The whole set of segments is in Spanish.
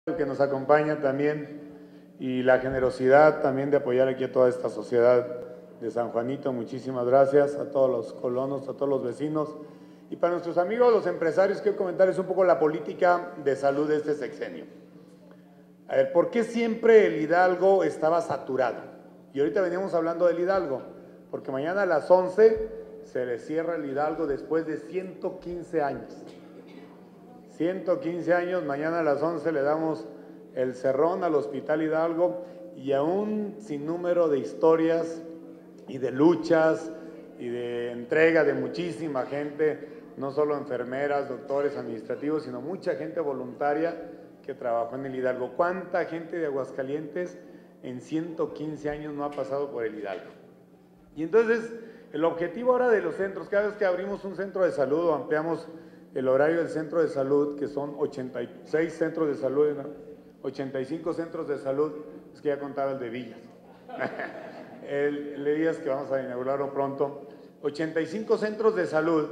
que nos acompaña también y la generosidad también de apoyar aquí a toda esta sociedad de San Juanito. Muchísimas gracias a todos los colonos, a todos los vecinos. Y para nuestros amigos, los empresarios, quiero comentarles un poco la política de salud de este sexenio. A ver, ¿por qué siempre el Hidalgo estaba saturado? Y ahorita veníamos hablando del Hidalgo, porque mañana a las 11 se le cierra el Hidalgo después de 115 años. 115 años, mañana a las 11 le damos el cerrón al Hospital Hidalgo y a un sinnúmero de historias y de luchas y de entrega de muchísima gente, no solo enfermeras, doctores, administrativos, sino mucha gente voluntaria que trabajó en el Hidalgo. ¿Cuánta gente de Aguascalientes en 115 años no ha pasado por el Hidalgo? Y entonces, el objetivo ahora de los centros, cada vez que abrimos un centro de salud o ampliamos el horario del centro de salud, que son 86 centros de salud, 85 centros de salud, es que ya contaba el de Villas, el de Villas que vamos a inaugurarlo pronto, 85 centros de salud.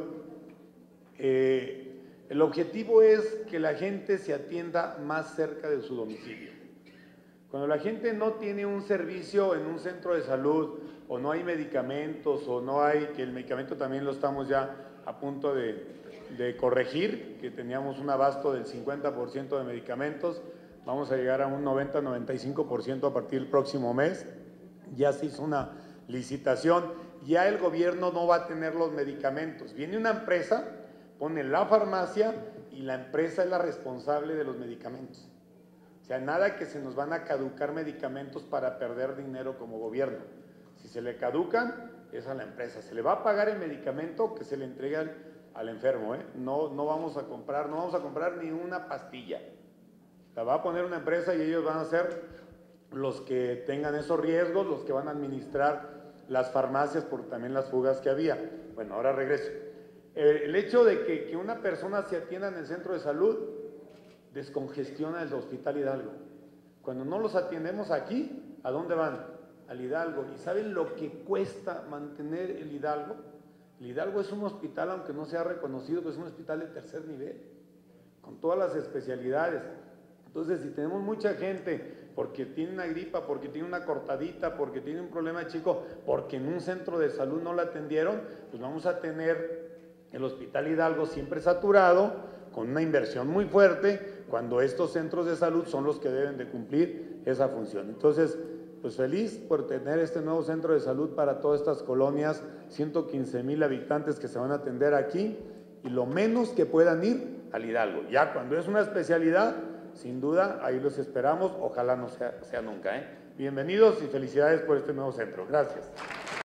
El objetivo es que la gente se atienda más cerca de su domicilio. Cuando la gente no tiene un servicio en un centro de salud, o no hay medicamentos, o no hay, que el medicamento también lo estamos ya a punto de corregir, que teníamos un abasto del 50% de medicamentos, vamos a llegar a un 90-95% a partir del próximo mes. Ya se hizo una licitación, ya el gobierno no va a tener los medicamentos. Viene una empresa, pone la farmacia y la empresa es la responsable de los medicamentos. O sea, nada que se nos van a caducar medicamentos para perder dinero como gobierno. Si se le caducan, es a la empresa. Se le va a pagar el medicamento que se le entrega al enfermo, no vamos a comprar ni una pastilla. La va a poner una empresa y ellos van a ser los que tengan esos riesgos, los que van a administrar las farmacias por también las fugas que había. Bueno, ahora regreso. El hecho de que una persona se atienda en el centro de salud descongestiona el Hospital Hidalgo. Cuando no los atendemos aquí, ¿a dónde van? Al Hidalgo. ¿Y saben lo que cuesta mantener el Hidalgo? El Hidalgo es un hospital, aunque no sea reconocido, pero es un hospital de tercer nivel, con todas las especialidades. Entonces, si tenemos mucha gente porque tiene una gripa, porque tiene una cortadita, porque tiene un problema chico, porque en un centro de salud no la atendieron, pues vamos a tener el Hospital Hidalgo siempre saturado, con una inversión muy fuerte, cuando estos centros de salud son los que deben de cumplir esa función. Entonces, pues feliz por tener este nuevo centro de salud para todas estas colonias, 115,000 habitantes que se van a atender aquí y lo menos que puedan ir al Hidalgo. Ya cuando es una especialidad, sin duda, ahí los esperamos, ojalá no sea nunca. Bienvenidos y felicidades por este nuevo centro. Gracias.